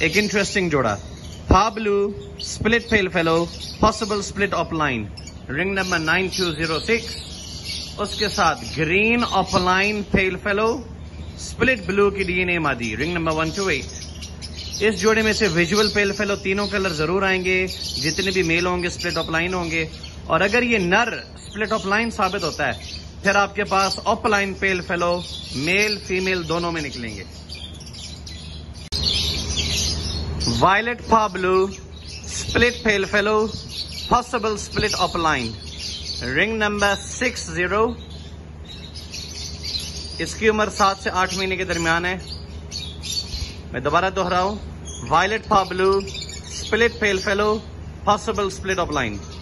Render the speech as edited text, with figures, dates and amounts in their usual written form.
एक इंटरेस्टिंग जोड़ा, फा blue split pale fallow, possible split opaline, ring number 9206। उसके साथ green opaline pale fallow, split blue की डीएनए मादी, रिंग नंबर 128। इस जोड़े में से विजुअल पेल फेलो तीनों कलर जरूर आएंगे, जितने भी मेल होंगे स्प्लिट ऑफ लाइन होंगे। और अगर ये नर स्प्लिट ऑफ लाइन साबित होता है, फिर आपके पास opaline pale fallow male female दोनों में निकलेंगे। वायलेट फा blue split pale fallow, possible split opaline, ring number 60। इसकी उम्र 7 से 8 महीने के दरमियान है। मैं दोबारा दोहराऊं, वायलेट फा blue split pale fallow, possible split of line.